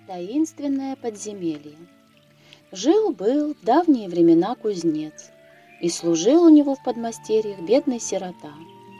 Таинственное подземелье. Жил-был в давние времена кузнец, и служил у него в подмастерьях бедный сирота.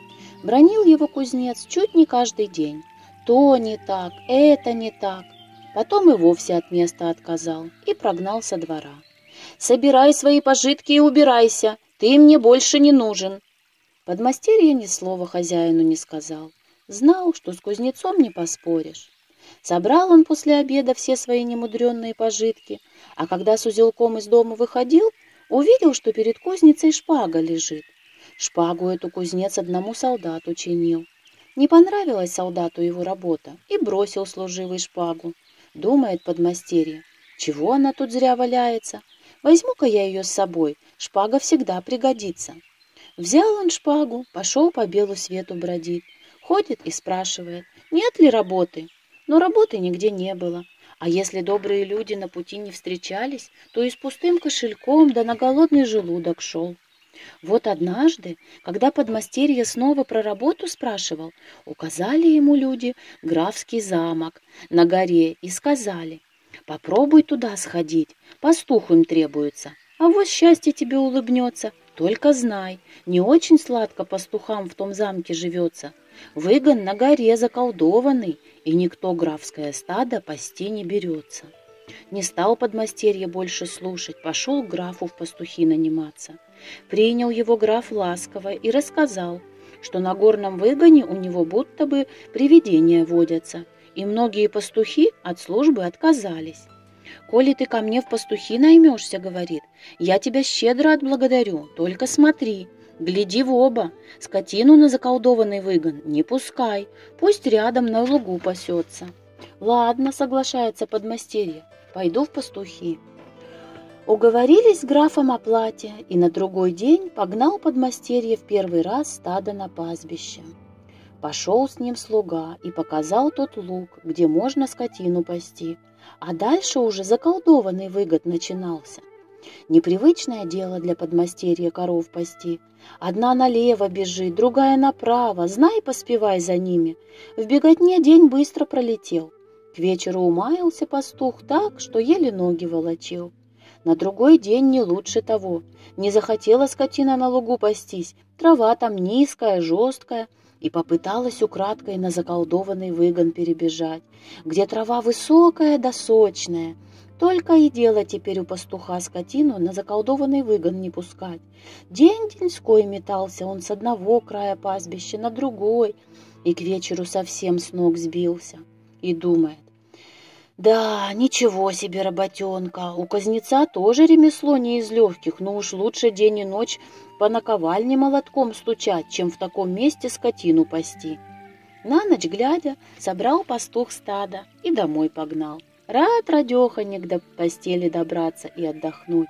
Бранил его кузнец чуть не каждый день. То не так, это не так. Потом и вовсе от места отказал и прогнал со двора. «Собирай свои пожитки и убирайся, ты мне больше не нужен». Подмастерье ни слова хозяину не сказал. Знал, что с кузнецом не поспоришь. Собрал он после обеда все свои немудренные пожитки, а когда с узелком из дома выходил, увидел, что перед кузницей шпага лежит. Шпагу эту кузнец одному солдату чинил. Не понравилась солдату его работа, и бросил служивый шпагу. Думает подмастерье: чего она тут зря валяется? Возьму-ка я ее с собой, шпага всегда пригодится. Взял он шпагу, пошел по белу свету бродить. Ходит и спрашивает, нет ли работы. Но работы нигде не было. А если добрые люди на пути не встречались, то и с пустым кошельком да на голодный желудок шел. Вот однажды, когда подмастерье снова про работу спрашивал, указали ему люди графский замок на горе и сказали: попробуй туда сходить, пастух им требуется, а вот счастье тебе улыбнется. Только знай, не очень сладко пастухам в том замке живется. Выгон на горе заколдованный, и никто графское стадо пасти не берется. Не стал подмастерье больше слушать, пошел к графу в пастухи наниматься. Принял его граф ласково и рассказал, что на горном выгоне у него будто бы привидения водятся, и многие пастухи от службы отказались. «Коли ты ко мне в пастухи наймешься, — говорит, — я тебя щедро отблагодарю, только смотри, гляди в оба, скотину на заколдованный выгон не пускай, пусть рядом на лугу пасется». «Ладно, — соглашается подмастерье, — пойду в пастухи». Уговорились с графом о плате, и на другой день погнал подмастерье в первый раз стадо на пастбище. Пошел с ним слуга и показал тот луг, где можно скотину пасти, а дальше уже заколдованный выгон начинался. Непривычное дело для подмастерья коров пасти. Одна налево бежит, другая направо, знай, поспевай за ними. В беготне день быстро пролетел. К вечеру умаялся пастух так, что еле ноги волочил. На другой день не лучше того. Не захотела скотина на лугу пастись, трава там низкая, жесткая, и попыталась украдкой на заколдованный выгон перебежать, где трава высокая да сочная. Только и дело теперь у пастуха скотину на заколдованный выгон не пускать. День-деньской метался он с одного края пастбища на другой, и к вечеру совсем с ног сбился. И думает: да, ничего себе работенка, у кузнеца тоже ремесло не из легких, но уж лучше день и ночь по наковальне молотком стучать, чем в таком месте скотину пасти. На ночь глядя, собрал пастух стадо и домой погнал. Рад радеханик до постели добраться и отдохнуть.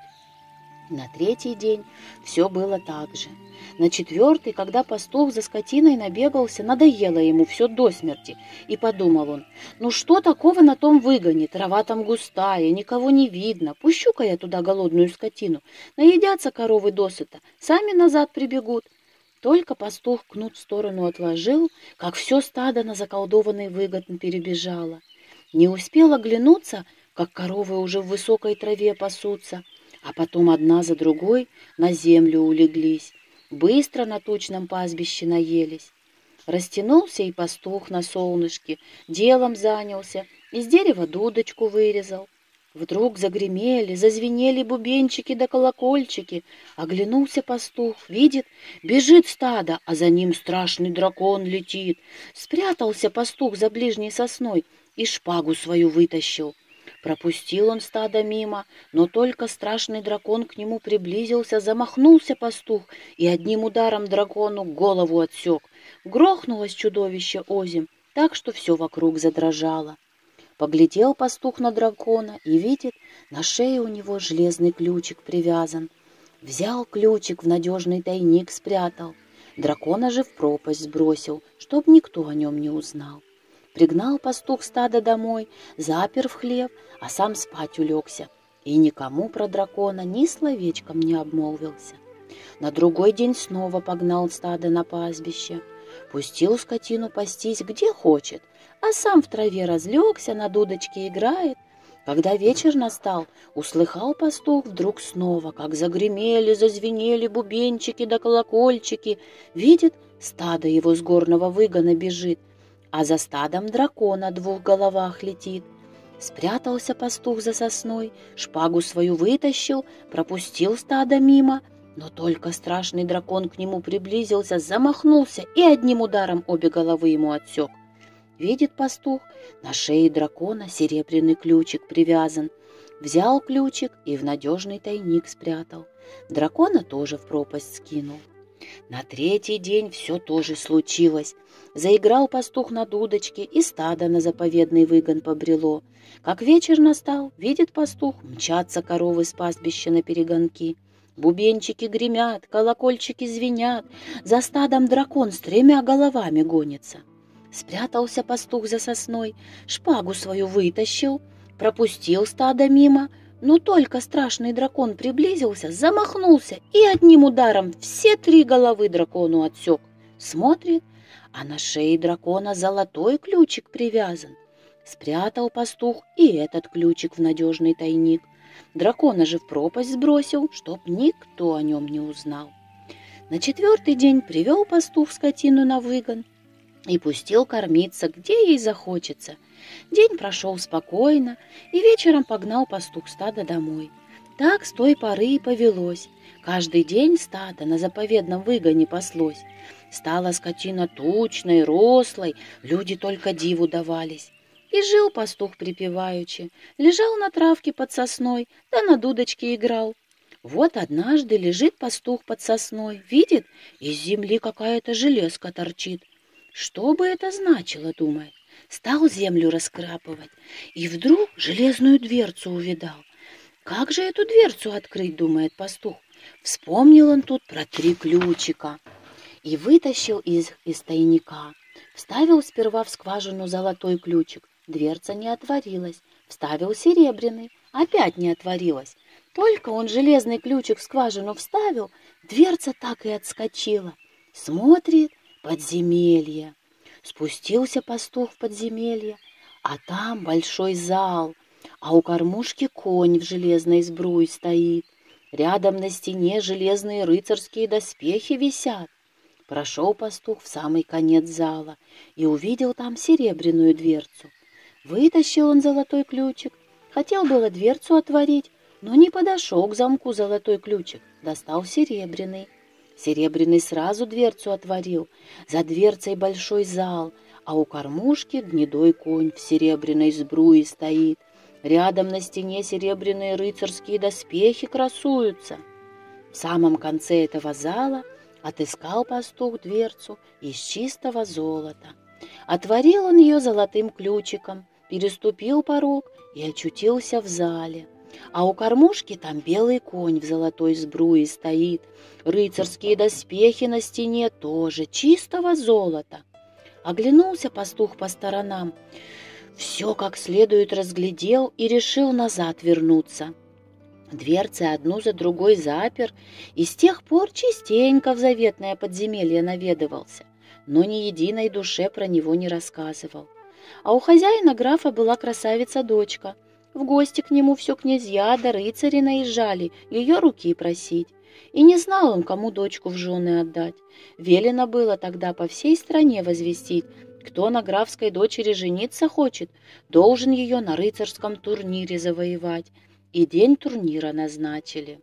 На третий день все было так же. На четвертый, когда пастух за скотиной набегался, надоело ему все до смерти, и подумал он: ну что такого на том выгоне, трава там густая, никого не видно, пущу-ка я туда голодную скотину, наедятся коровы досыта, сами назад прибегут. Только пастух кнут в сторону отложил, как все стадо на заколдованный выгон перебежало. Не успел оглянуться, как коровы уже в высокой траве пасутся, а потом одна за другой на землю улеглись. Быстро на тучном пастбище наелись. Растянулся и пастух на солнышке, делом занялся, из дерева дудочку вырезал. Вдруг загремели, зазвенели бубенчики да колокольчики. Оглянулся пастух, видит, бежит стадо, а за ним страшный дракон летит. Спрятался пастух за ближней сосной и шпагу свою вытащил. Пропустил он стадо мимо, но только страшный дракон к нему приблизился, замахнулся пастух и одним ударом дракону голову отсек. Грохнулось чудовище озимь, так что все вокруг задрожало. Поглядел пастух на дракона и видит, на шее у него железный ключик привязан. Взял ключик, в надежный тайник спрятал. Дракона же в пропасть сбросил, чтоб никто о нем не узнал. Пригнал пастух стадо домой, запер в хлев, а сам спать улегся, и никому про дракона ни словечком не обмолвился. На другой день снова погнал стадо на пастбище, пустил скотину пастись где хочет, а сам в траве разлегся, на дудочке играет, Когда вечер настал, услыхал пастух вдруг снова, как загремели, зазвенели бубенчики да колокольчики. Видит, стадо его с горного выгона бежит, а за стадом дракон на 2 головах летит. Спрятался пастух за сосной, шпагу свою вытащил, пропустил стадо мимо, но только страшный дракон к нему приблизился, замахнулся и одним ударом обе головы ему отсек. Видит пастух, на шее дракона серебряный ключик привязан. Взял ключик и в надежный тайник спрятал. Дракона тоже в пропасть скинул. На 3-й день все тоже случилось. Заиграл пастух на дудочке, и стадо на заповедный выгон побрело. Как вечер настал, видит пастух, мчатся коровы с пастбища на перегонки. Бубенчики гремят, колокольчики звенят, за стадом дракон с 3 головами гонится. Спрятался пастух за сосной, шпагу свою вытащил, пропустил стадо мимо, но только страшный дракон приблизился, замахнулся и одним ударом все 3 головы дракону отсек. Смотрит, а на шее дракона золотой ключик привязан. Спрятал пастух и этот ключик в надежный тайник. Дракона же в пропасть сбросил, чтоб никто о нем не узнал. На 4-й день привел пастух скотину на выгон и пустил кормиться, где ей захочется. День прошел спокойно, и вечером погнал пастух стадо домой. Так с той поры и повелось. Каждый день стадо на заповедном выгоне паслось. Стала скотина тучной, рослой, люди только диву давались. И жил пастух припеваючи, лежал на травке под сосной, да на дудочке играл. Вот однажды лежит пастух под сосной, видит, из земли какая-то железка торчит. Что бы это значило, думает. Стал землю раскрапывать, и вдруг железную дверцу увидал. Как же эту дверцу открыть, думает пастух. Вспомнил он тут про 3 ключика и вытащил из тайника. Вставил сперва в скважину золотой ключик, дверца не отворилась. Вставил серебряный, опять не отворилась. Только он железный ключик в скважину вставил, дверца так и отскочила. Смотрит, подземелье. Спустился пастух в подземелье, а там большой зал, а у кормушки конь в железной сбруе стоит. Рядом на стене железные рыцарские доспехи висят. Прошел пастух в самый конец зала и увидел там серебряную дверцу. Вытащил он золотой ключик, хотел было дверцу отворить, но не подошел к замку золотой ключик, достал серебряный. Серебряный сразу дверцу отворил, за дверцей большой зал, а у кормушки гнедой конь в серебряной сбруе стоит. Рядом на стене серебряные рыцарские доспехи красуются. В самом конце этого зала отыскал пастух дверцу из чистого золота. Отворил он ее золотым ключиком, переступил порог и очутился в зале. А у кормушки там белый конь в золотой сбруе стоит. Рыцарские доспехи на стене тоже чистого золота. Оглянулся пастух по сторонам, все как следует разглядел и решил назад вернуться. Дверцы одну за другой запер, и с тех пор частенько в заветное подземелье наведывался, но ни единой душе про него не рассказывал. А у хозяина графа была красавица-дочка. В гости к нему все князья да рыцари наезжали ее руки просить. И не знал он, кому дочку в жены отдать. Велено было тогда по всей стране возвестить, кто на графской дочери жениться хочет, должен ее на рыцарском турнире завоевать. И день турнира назначили.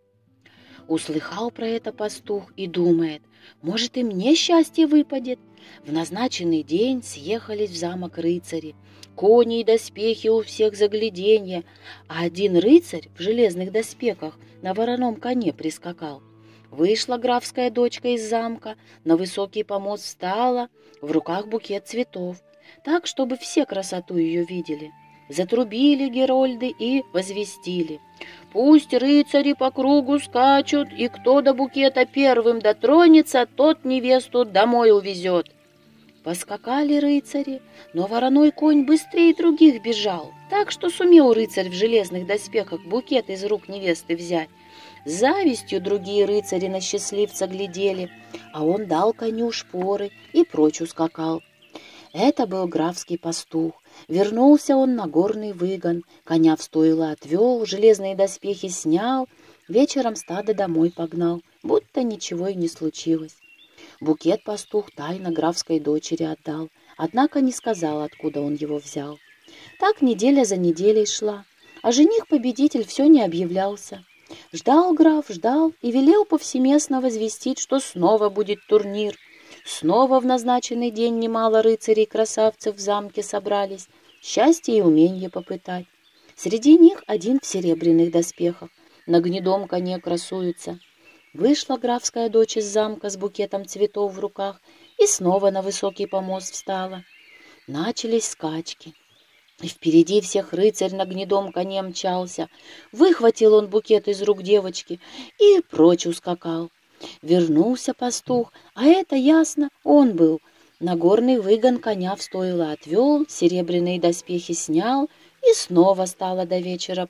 Услыхал про это пастух и думает, может, и мне счастье выпадет. В назначенный день съехались в замок рыцари. Кони и доспехи у всех загляденье, а один рыцарь в железных доспехах на вороном коне прискакал. Вышла графская дочка из замка, на высокий помост встала, в руках букет цветов, так, чтобы все красоту ее видели. Затрубили герольды и возвестили: «Пусть рыцари по кругу скачут, и кто до букета первым дотронется, тот невесту домой увезет». Поскакали рыцари, но вороной конь быстрее других бежал, так что сумел рыцарь в железных доспехах букет из рук невесты взять. С завистью другие рыцари на счастливца глядели, а он дал коню шпоры и прочь ускакал. Это был графский пастух. Вернулся он на горный выгон, коня в стойло отвел, железные доспехи снял, вечером стадо домой погнал, будто ничего и не случилось. Букет пастух тайно графской дочери отдал, однако не сказал, откуда он его взял. Так неделя за неделей шла, а жених-победитель все не объявлялся. Ждал граф, ждал и велел повсеместно возвестить, что снова будет турнир. Снова в назначенный день немало рыцарей-красавцев в замке собрались, счастье и уменье попытать. Среди них один в серебряных доспехах, на гнедом коне красуется. Вышла графская дочь из замка с букетом цветов в руках и снова на высокий помост встала. Начались скачки. И впереди всех рыцарь на гнедом коне мчался. Выхватил он букет из рук девочки и прочь ускакал. Вернулся пастух, а это ясно, он был. На горный выгон коня в стойло отвел, серебряные доспехи снял и снова стадо до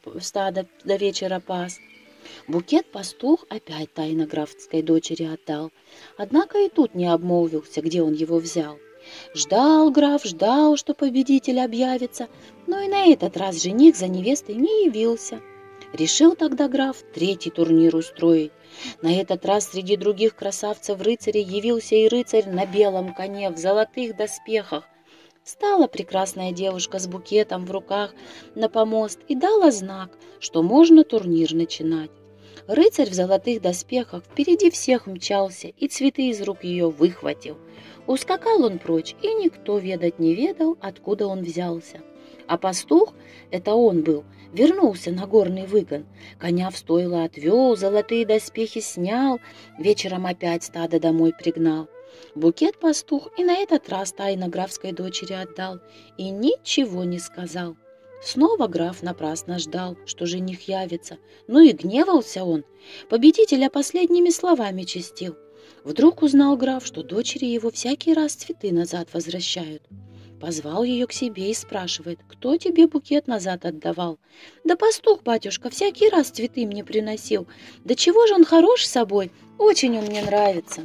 вечера пас. Букет пастух опять тайно графской дочери отдал, однако и тут не обмолвился, где он его взял. Ждал граф, ждал, что победитель объявится, но и на этот раз жених за невестой не явился. Решил тогда граф третий турнир устроить. На этот раз среди других красавцев-рыцарей явился и рыцарь на белом коне в золотых доспехах. Стала прекрасная девушка с букетом в руках на помост и дала знак, что можно турнир начинать. Рыцарь в золотых доспехах впереди всех мчался и цветы из рук ее выхватил. Ускакал он прочь, и никто ведать не ведал, откуда он взялся. А пастух, это он был, вернулся на горный выгон, коня в стойло отвел, золотые доспехи снял, вечером опять стадо домой пригнал. Букет пастух и на этот раз тайно графской дочери отдал, и ничего не сказал. Снова граф напрасно ждал, что жених явится, ну и гневался он, победителя последними словами чистил. Вдруг узнал граф, что дочери его всякий раз цветы назад возвращают. Позвал ее к себе и спрашивает, кто тебе букет назад отдавал? Да пастух, батюшка, всякий раз цветы мне приносил. Да чего же он хорош собой, очень он мне нравится.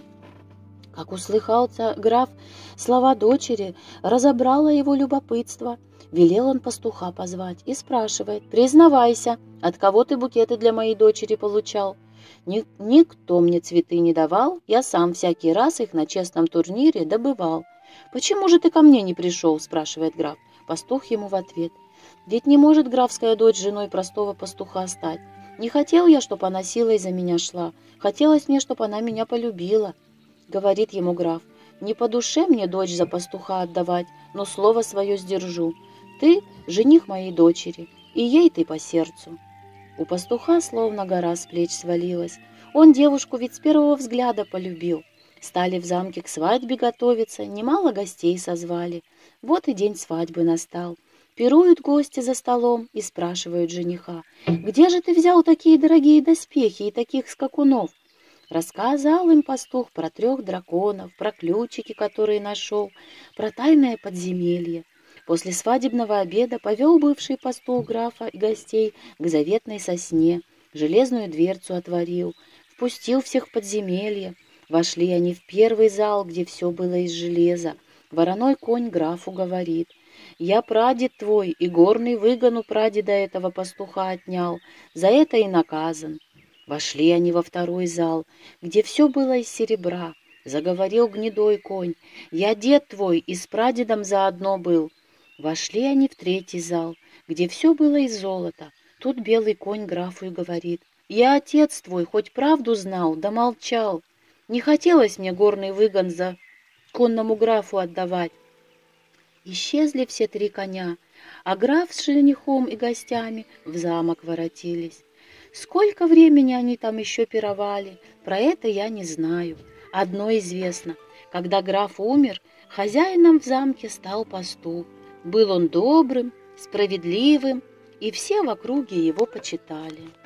Как услыхался граф слова дочери, разобрало его любопытство. Велел он пастуха позвать и спрашивает, признавайся, от кого ты букеты для моей дочери получал? Никто мне цветы не давал, я сам всякий раз их на честном турнире добывал. «Почему же ты ко мне не пришел?» — спрашивает граф. Пастух ему в ответ. «Ведь не может графская дочь женой простого пастуха стать. Не хотел я, чтоб она силой за меня шла. Хотелось мне, чтоб она меня полюбила». Говорит ему граф. «Не по душе мне дочь за пастуха отдавать, но слово свое сдержу. Ты — жених моей дочери, и ей ты по сердцу». У пастуха словно гора с плеч свалилась. Он девушку ведь с первого взгляда полюбил. Стали в замке к свадьбе готовиться, немало гостей созвали. Вот и день свадьбы настал. Пируют гости за столом и спрашивают жениха, «Где же ты взял такие дорогие доспехи и таких скакунов?» Рассказал им пастух про 3 драконов, про ключики, которые нашел, про тайное подземелье. После свадебного обеда повел бывший пастух графа и гостей к заветной сосне, железную дверцу отворил, впустил всех в подземелье. Вошли они в первый зал, где все было из железа. Вороной конь графу говорит, «Я прадед твой, и горный выгон у прадеда этого пастуха отнял, за это и наказан». Вошли они во второй зал, где все было из серебра. Заговорил гнедой конь, «Я дед твой, и с прадедом заодно был». Вошли они в третий зал, где все было из золота. Тут белый конь графу и говорит, «Я отец твой, хоть правду знал, да молчал. Не хотелось мне горный выгон за конному графу отдавать». Исчезли все 3 коня, а граф с женихом и гостями в замок воротились. Сколько времени они там еще пировали, про это я не знаю. Одно известно, когда граф умер, хозяином в замке стал пастух. Был он добрым, справедливым, и все в округе его почитали.